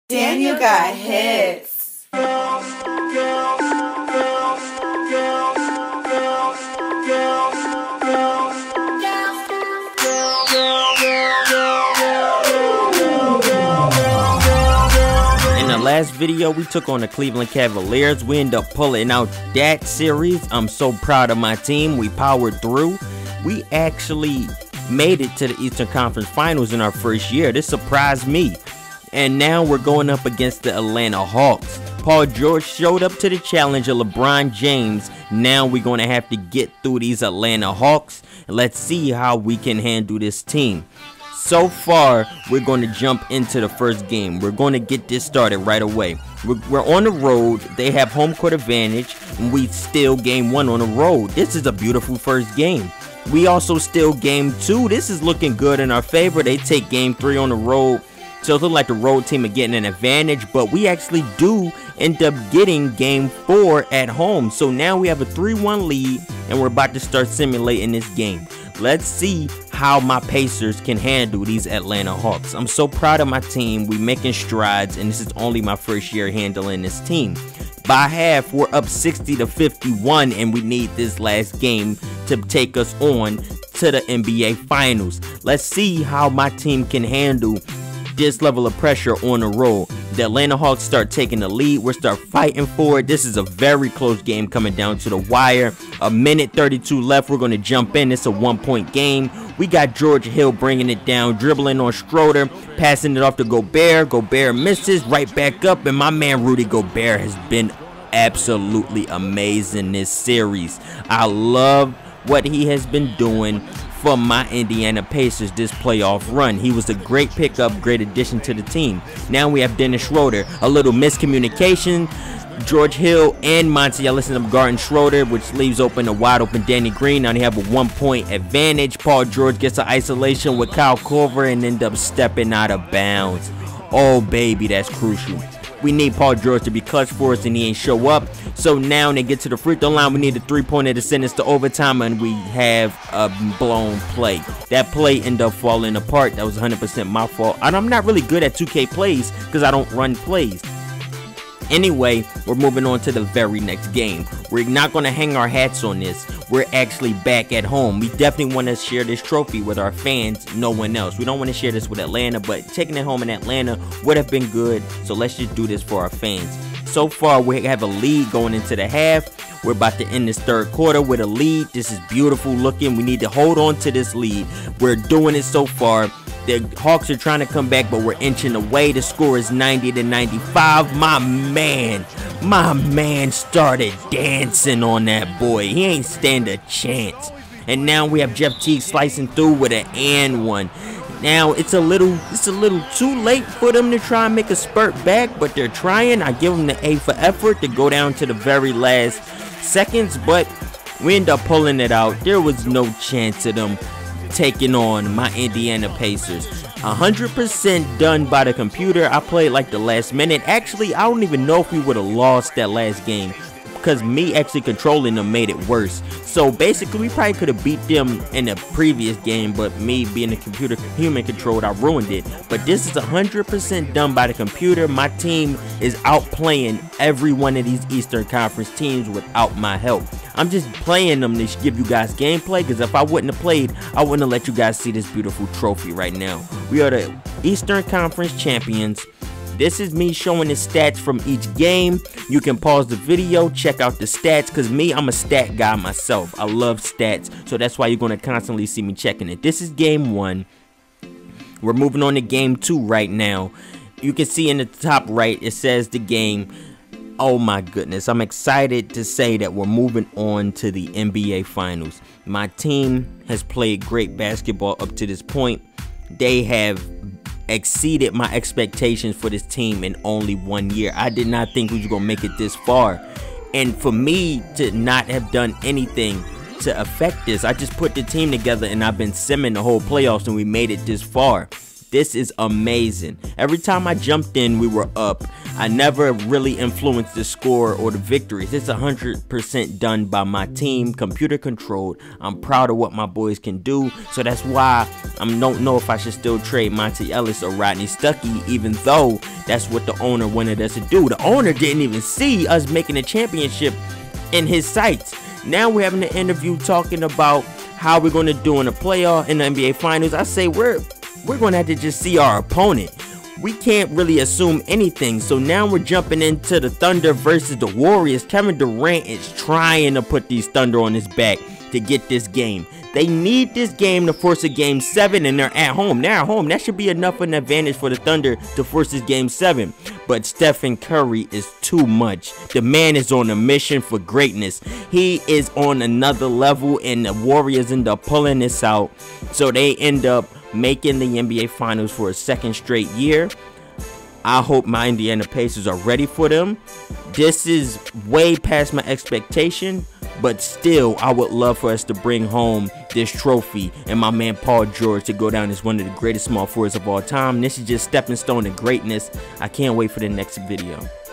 Daniel got hits. In the last video, we took on the Cleveland Cavaliers. We ended up pulling out that series. I'm so proud of my team. We powered through. We actually made it to the Eastern Conference Finals in our first year. This surprised me. And now we're going up against the Atlanta Hawks. Paul George showed up to the challenge of LeBron James. Now we're going to have to get through these Atlanta Hawks. Let's see how we can handle this team. So far, we're going to jump into the first game. We're going to get this started right away. We're on the road. They have home court advantage, and we steal game 1 on the road. This is a beautiful first game. We also steal game 2. This is looking good in our favor. They take game 3 on the road. So it looks like the road team are getting an advantage, but we actually do end up getting game 4 at home. So now we have a 3-1 lead, and we're about to start simulating this game. Let's see how my Pacers can handle these Atlanta Hawks. I'm so proud of my team. We're making strides, and this is only my first year handling this team. By half, we're up 60-51, and we need this last game to take us on to the NBA Finals. Let's see how my team can handle this level of pressure on the road. The Atlanta Hawks start taking the lead. We'll start fighting for it. This is a very close game coming down to the wire. A minute 32 left. We're going to jump in. It's a 1-point game. We got George Hill bringing it down, dribbling on Schroeder, passing it off to Gobert. Gobert misses, right back up, and my man Rudy Gobert has been absolutely amazing this series. I love what he has been doing for my Indiana Pacers this playoff run. He was a great pickup, great addition to the team. Now we have Dennis Schroeder. A little miscommunication. George Hill and Monty Ellis end up guarding Schroeder, which leaves open a wide open Danny Green. Now they have a 1-point advantage. Paul George gets an isolation with Kyle Korver and end up stepping out of bounds. Oh baby, that's crucial. We need Paul George to be clutch for us, and he ain't show up. So now they get to the free throw line. We need a 3-pointer to send us to overtime, and we have a blown play. That play ended up falling apart. That was 100% my fault. And I'm not really good at 2K plays because I don't run plays. Anyway, we're moving on to the very next game. We're not going to hang our hats on this. We're actually back at home. We definitely want to share this trophy with our fans, no one else. We don't want to share this with Atlanta, but taking it home in Atlanta would have been good. So let's just do this for our fans. So far, we have a lead going into the half. We're about to end this third quarter with a lead. This is beautiful looking. We need to hold on to this lead. We're doing it so far. The Hawks are trying to come back, but we're inching away. The score is 90-95. My man started dancing on that boy. He ain't stand a chance. And now we have Jeff Teague slicing through with an and one. Now it's a little too late for them to try and make a spurt back, but they're trying. I give them the A for effort to go down to the very last seconds, but we end up pulling it out. There was no chance of them taking on my Indiana Pacers. 100% done by the computer. I played like the last minute. Actually, I don't even know if we would have lost that last game, because me actually controlling them made it worse. So basically, we probably could have beat them in the previous game, but me being the computer human controlled, I ruined it. But this is 100% done by the computer. My team is outplaying every one of these Eastern Conference teams without my help. I'm just playing them to give you guys gameplay, because if I wouldn't have played, I wouldn't have let you guys see this beautiful trophy right now. We are the Eastern Conference champions. This is me showing the stats from each game. You can pause the video, check out the stats, because me, I'm a stat guy myself. I love stats, so that's why you're going to constantly see me checking it. This is game 1. We're moving on to game 2 right now. You can see in the top right, it says the game. Oh my goodness, I'm excited to say that we're moving on to the NBA Finals. My team has played great basketball up to this point. They have exceeded my expectations for this team in only 1 year. I did not think we were going to make it this far. And for me to not have done anything to affect this, I just put the team together and I've been simming the whole playoffs and we made it this far. This is amazing. Every time I jumped in, we were up. I never really influenced the score or the victories. It's 100% done by my team, computer controlled. I'm proud of what my boys can do, so that's why I don't know if I should still trade Monty Ellis or Rodney Stuckey, even though that's what the owner wanted us to do. The owner didn't even see us making a championship in his sights. Now we're having an interview talking about how we're going to do in the playoff, in the NBA Finals. I say we're going to have to just see our opponent. We can't really assume anything. So now we're jumping into the Thunder versus the Warriors. Kevin Durant is trying to put these Thunder on his back to get this game. They need this game to force a game 7, and they're at home. They're at home. That should be enough of an advantage for the Thunder to force this game 7. But Stephen Curry is too much. The man is on a mission for greatness. He is on another level, and the Warriors end up pulling this out. So they end up making the NBA Finals for a second straight year. I hope my Indiana Pacers are ready for them. This is way past my expectation, but still, I would love for us to bring home this trophy and my man Paul George to go down as one of the greatest small forwards of all time. This is just stepping stone to greatness. I can't wait for the next video.